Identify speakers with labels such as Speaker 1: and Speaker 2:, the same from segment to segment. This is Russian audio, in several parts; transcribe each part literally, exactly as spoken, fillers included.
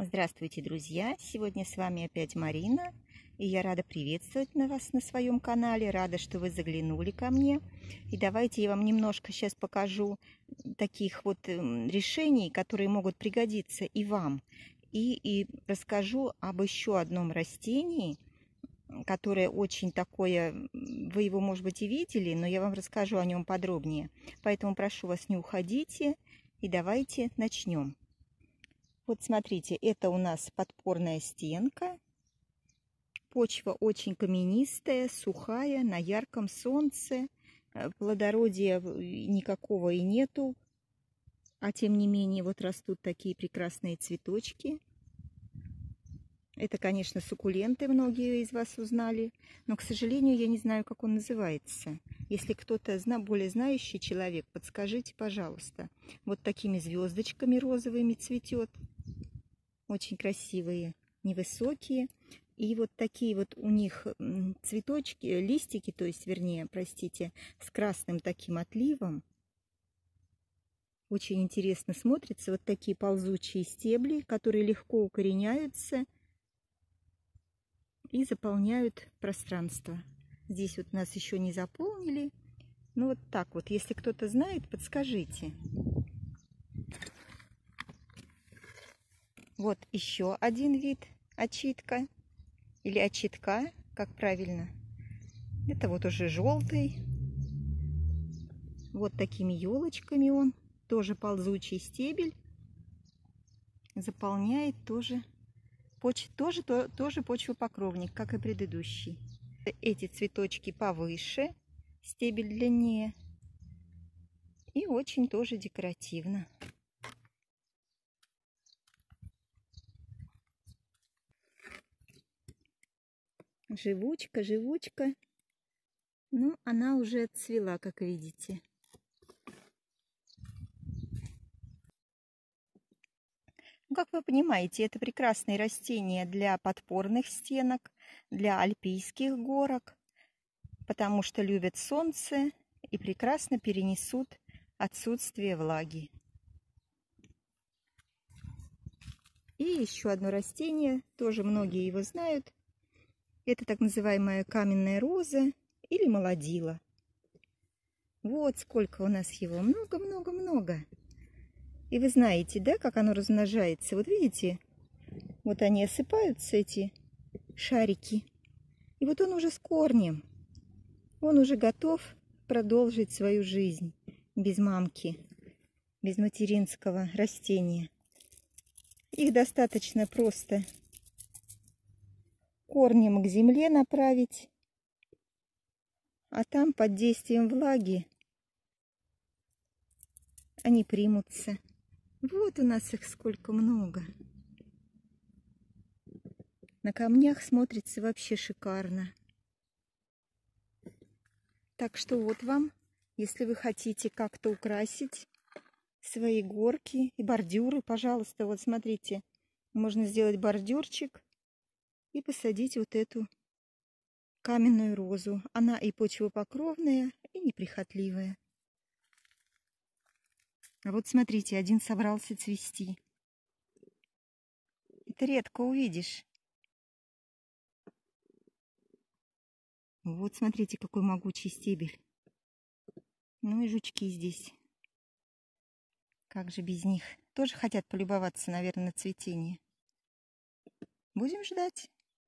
Speaker 1: Здравствуйте, друзья! Сегодня с вами опять Марина, и я рада приветствовать на вас на своем канале, рада, что вы заглянули ко мне. И давайте я вам немножко сейчас покажу таких вот решений, которые могут пригодиться и вам. И, и расскажу об еще одном растении, которое очень такое, вы его, может быть, и видели, но я вам расскажу о нем подробнее. Поэтому прошу вас, не уходите, и давайте начнем. Вот смотрите, это у нас подпорная стенка. Почва очень каменистая, сухая, на ярком солнце. Плодородия никакого и нету. А тем не менее, вот растут такие прекрасные цветочки. Это, конечно, суккуленты, многие из вас узнали. Но, к сожалению, я не знаю, как он называется. Если кто-то более знающий человек, подскажите, пожалуйста. Вот такими звездочками розовыми цветет. Очень красивые, невысокие. И вот такие вот у них цветочки, листики, то есть, вернее, простите, с красным таким отливом. Очень интересно смотрятся вот такие ползучие стебли, которые легко укореняются и заполняют пространство. Здесь вот нас еще не заполнили. Ну вот так вот, если кто-то знает, подскажите. Вот еще один вид очитка, или очитка, как правильно. Это вот уже желтый. Вот такими елочками он, тоже ползучий стебель, заполняет тоже, поч, тоже, то, тоже почвопокровник, как и предыдущий. Эти цветочки повыше, стебель длиннее и очень тоже декоративно. Живучка, живучка. Ну, она уже отцвела, как видите. Ну, как вы понимаете, это прекрасные растения для подпорных стенок, для альпийских горок, потому что любят солнце и прекрасно перенесут отсутствие влаги. И еще одно растение, тоже многие его знают. Это так называемая каменная роза или молодила. Вот сколько у нас его. Много-много-много. И вы знаете, да, как оно размножается? Вот видите, вот они осыпаются, эти шарики. И вот он уже с корнем. Он уже готов продолжить свою жизнь без мамки, без материнского растения. Их достаточно просто корнем к земле направить, а там под действием влаги они примутся. Вот у нас их сколько много. На камнях смотрится вообще шикарно. Так что вот вам, если вы хотите как-то украсить свои горки и бордюры, пожалуйста, вот смотрите, можно сделать бордюрчик и посадить вот эту каменную розу. Она и почвопокровная, и неприхотливая. А вот смотрите, один собрался цвести. Это редко увидишь. Вот смотрите, какой могучий стебель. Ну и жучки здесь. Как же без них? Тоже хотят полюбоваться, наверное, на цветение. Будем ждать.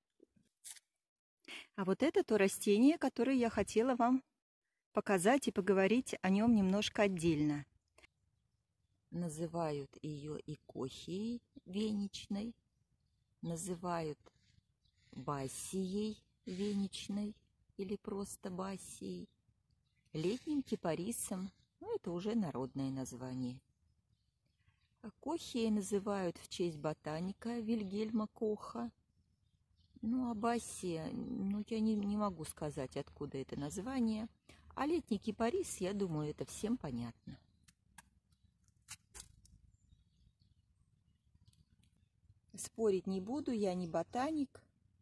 Speaker 1: А вот это то растение, которое я хотела вам показать и поговорить о нем немножко отдельно. Называют ее икохией веничной, называют бассией веничной или просто бассией, летним кипарисом, ну это уже народное название. Кохией называют в честь ботаника Вильгельма Коха. Ну, а бассия, ну, я не, не могу сказать, откуда это название. А летний кипарис, я думаю, это всем понятно. Спорить не буду, я не ботаник.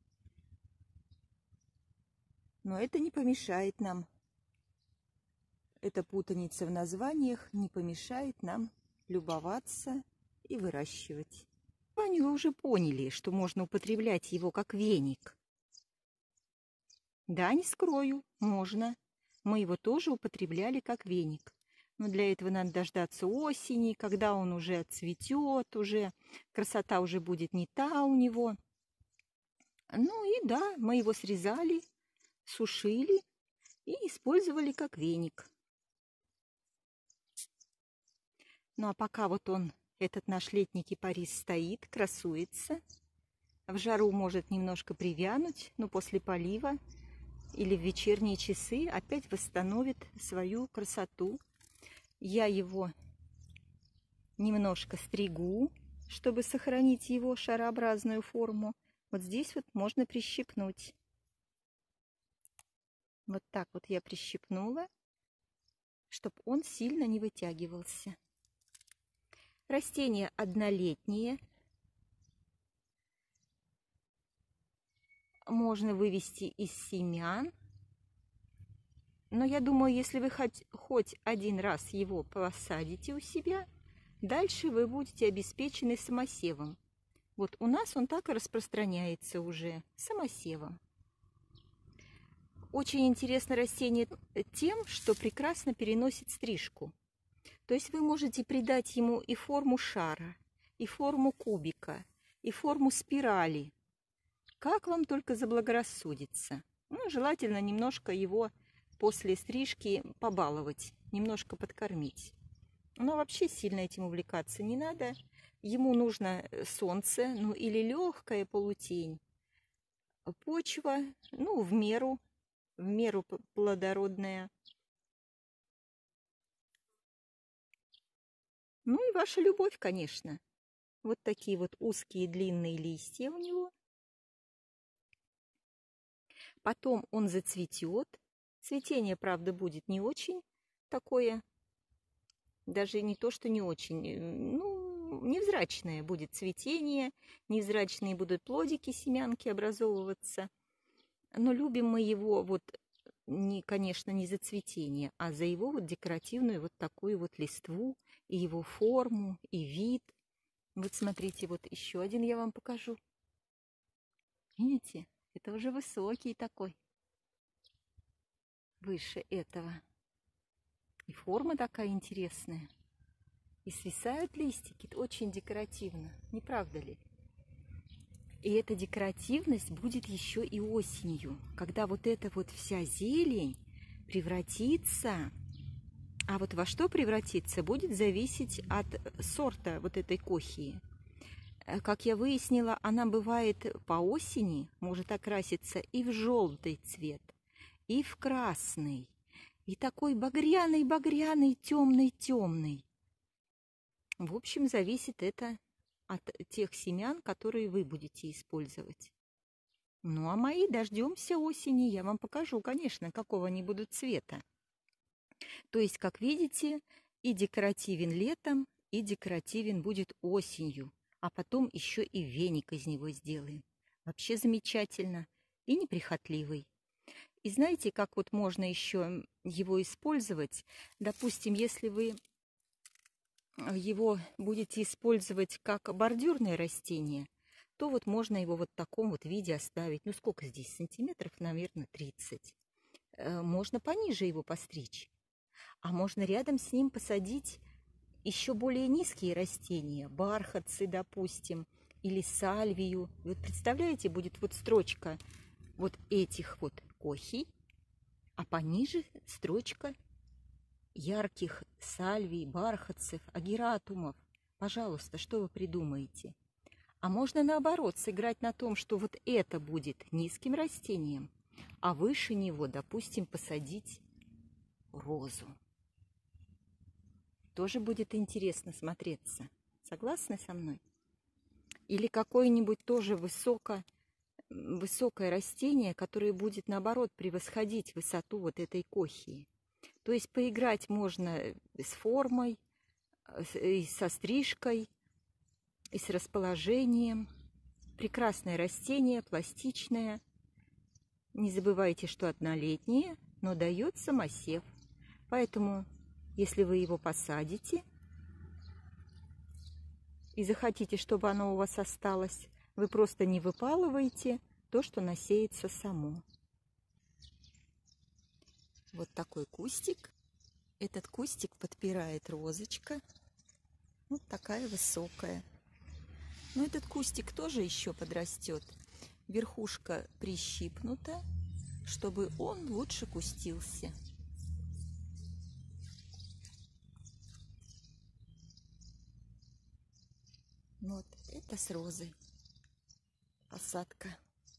Speaker 1: Но это не помешает нам. Эта путаница в названиях не помешает нам любоваться и выращивать. думаю, вы уже поняли, что можно употреблять его как веник. Да, не скрою, можно. Мы его тоже употребляли как веник. Но для этого надо дождаться осени, когда он уже отцветет, уже красота уже будет не та у него. Ну и да, мы его срезали, сушили и использовали как веник. Ну а пока вот он, этот наш летний кипарис, стоит, красуется, в жару может немножко привянуть, но после полива или в вечерние часы опять восстановит свою красоту. Я его немножко стригу, чтобы сохранить его шарообразную форму. Вот здесь вот можно прищипнуть. Вот так вот я прищипнула, чтобы он сильно не вытягивался. Растения однолетние. Можно вывести из семян. Но я думаю, если вы хоть, хоть один раз его посадите у себя, дальше вы будете обеспечены самосевом. Вот у нас он так и распространяется уже самосевом. Очень интересно растение тем, что прекрасно переносит стрижку. То есть вы можете придать ему и форму шара, и форму кубика, и форму спирали. Как вам только заблагорассудится. Ну, желательно немножко его после стрижки побаловать, немножко подкормить. Но вообще сильно этим увлекаться не надо. Ему нужно солнце, ну или легкая полутень, почва, ну, в меру, в меру плодородная. Ну и ваша любовь, конечно. Вот такие вот узкие длинные листья у него. Потом он зацветет. Цветение, правда, будет не очень такое, даже не то, что не очень, ну, невзрачное будет цветение, невзрачные будут плодики, семянки образовываться. Но любим мы его вот, не, конечно, не за цветение, а за его вот декоративную вот такую вот листву, и его форму, и вид. Вот смотрите, вот еще один я вам покажу. Видите? Это уже высокий такой. Выше этого. И форма такая интересная. И свисают листики. Это очень декоративно. Не правда ли? И эта декоративность будет еще и осенью, когда вот эта вот вся зелень превратится. А вот во что превратится, будет зависеть от сорта вот этой кохии. Как я выяснила, она бывает по осени, может окраситься и в желтый цвет, и в красный, и такой багряный-багряный, темный-темный. В общем, зависит это от тех семян, которые вы будете использовать. Ну, а мои дождемся осени, я вам покажу, конечно, какого они будут цвета. То есть, как видите, и декоративен летом, и декоративен будет осенью, а потом еще и веник из него сделаем. Вообще замечательно и неприхотливый. И знаете, как вот можно еще его использовать? Допустим, если вы его будете использовать как бордюрное растение, то вот можно его вот в таком вот виде оставить. Ну, сколько здесь? Сантиметров, наверное, тридцать. Можно пониже его постричь. А можно рядом с ним посадить еще более низкие растения, бархатцы, допустим, или сальвию. Вот представляете, будет вот строчка вот этих вот кохий, а пониже строчка ярких сальвий, бархатцев, агератумов. Пожалуйста, что вы придумаете? А можно наоборот сыграть на том, что вот это будет низким растением, а выше него, допустим, посадить розу. Тоже будет интересно смотреться. Согласны со мной? Или какое-нибудь тоже высоко, высокое растение, которое будет, наоборот, превосходить высоту вот этой кохии. То есть поиграть можно с формой, и со стрижкой, и с расположением. Прекрасное растение, пластичное. Не забывайте, что однолетнее, но дает самосев. Поэтому, если вы его посадите, и захотите, чтобы оно у вас осталось, вы просто не выпалываете то, что насеется само. Вот такой кустик. Этот кустик подпирает розочка. Вот такая высокая. Но этот кустик тоже еще подрастет. Верхушка прищипнута, чтобы он лучше кустился. Вот это с розой. Посадка.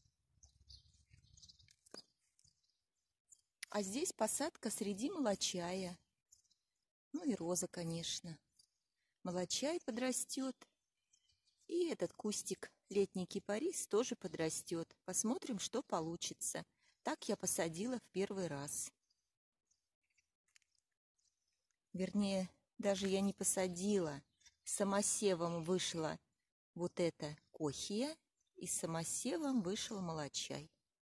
Speaker 1: А здесь посадка среди молочая. Ну и роза, конечно. Молочай подрастет. И этот кустик, летний кипарис, тоже подрастет. Посмотрим, что получится. Так я посадила в первый раз. Вернее, даже я не посадила. Самосевом вышла вот эта кохия, и самосевом вышел молочай.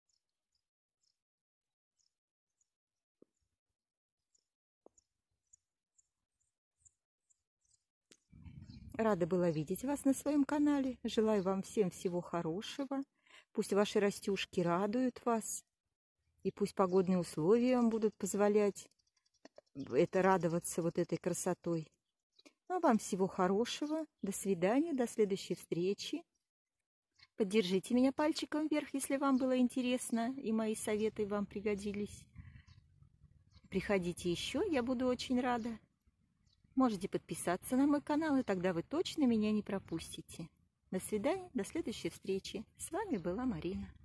Speaker 1: Рада была видеть вас на своем канале. Желаю вам всем всего хорошего. Пусть ваши растюшки радуют вас. И пусть погодные условия вам будут позволять это радоваться вот этой красотой. А вам всего хорошего. До свидания, до следующей встречи. Поддержите меня пальчиком вверх, если вам было интересно и мои советы вам пригодились. Приходите еще, я буду очень рада. Можете подписаться на мой канал, и тогда вы точно меня не пропустите. До свидания, до следующей встречи. С вами была Марина.